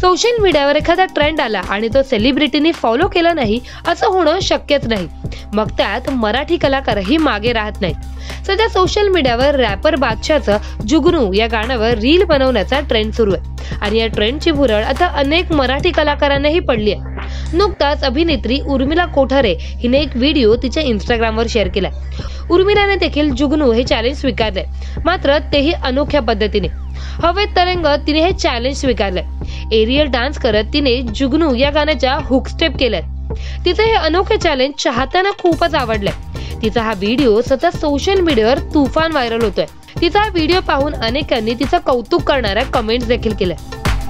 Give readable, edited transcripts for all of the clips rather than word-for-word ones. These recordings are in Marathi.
सोशल मीडियावर एखादा ट्रेंड आला आणि तो सेलिब्रिटीनी फॉलो केला नाही असं होणं शक्यच नाही, मग त्यात मराठी कलाकारही मागे राहत नाहीत। सध्या सोशल मीडियावर रॅपर बादशाहचं जुगनू या गाण्यावर रील बनवण्याचा ट्रेंड सुरू आहे आणि या ट्रेंडची भुरळ आता अनेक मराठी कलाकारांनाही पडली आहे। नुकताच अभिनेत्री उर्मिला कोठारे हिने एक व्हिडिओ तिच्या इंस्टाग्रामवर शेअर केलाय। उर्मिलाने देखील जुगनू हे चॅलेंज स्वीकारले, मात्र तेही अनोख्या पद्धतीने। हवेत तरंगत तिने हे चॅलेंज स्वीकारलंय। एरियल डान्स करत तिने जुगनू या गाण्याच्या हुक स्टेप केल्यात। तिचे हे अनोखे चॅलेंज चाहत्यांना खूपच आवडलंय। तिचा हा व्हिडिओ सतत सोशल मीडियावर तुफान व्हायरल होतोय। तिचा हा व्हिडिओ पाहून अनेकांनी तिचं कौतुक करणाऱ्या कमेंट्स देखील केल्या।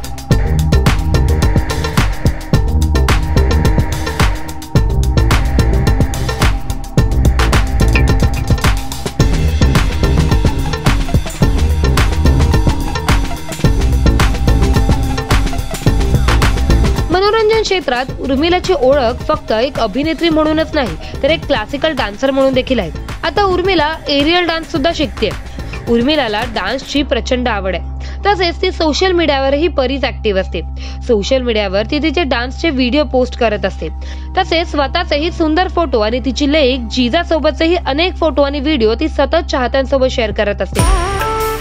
मनोरंजन क्षेत्रात उर्मिलाची ओळख फक्त एक अभिनेत्री म्हणूनच नाही तर एक क्लासिकल डान्सर म्हणून देखील आहे। आता उर्मिला एरियल डान्स सुद्धा शिकते। उर्मिलाला डान्सची प्रचंड आवड आहे, तसेच ती सोशल मीडियावरही बरीच ऍक्टिव्ह असते। सोशल मीडियावर ती तिचे डान्सचे व्हिडिओ पोस्ट करत असते, तसेच स्वतःचेही सुंदर फोटो आणि तिची लेक जिजा सोबतचेही अनेक फोटो आणि व्हिडिओ ती सतत चाहत्यांसोबत शेअर करत असते।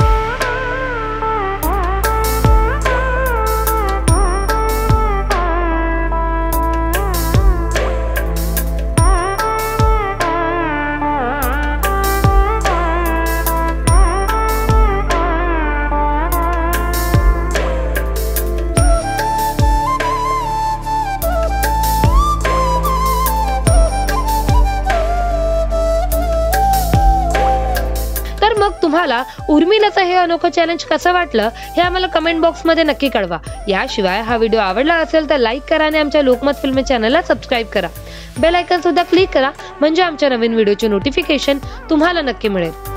तर मग तुम्हाला उर्मिलाचं हे अनोखं चॅलेंज कसं वाटलं हे आम्हाला कमेंट बॉक्स मध्ये नक्की कळवा। याशिवाय हा व्हिडिओ आवडला असेल तर लाईक करा आणि आमच्या लोकमत फिल्मी चॅनलला सबस्क्राईब करा। बेल आयकॉन सुद्धा क्लिक करा म्हणजे आमच्या नवीन व्हिडिओचे नोटिफिकेशन तुम्हाला नक्की मिळेल।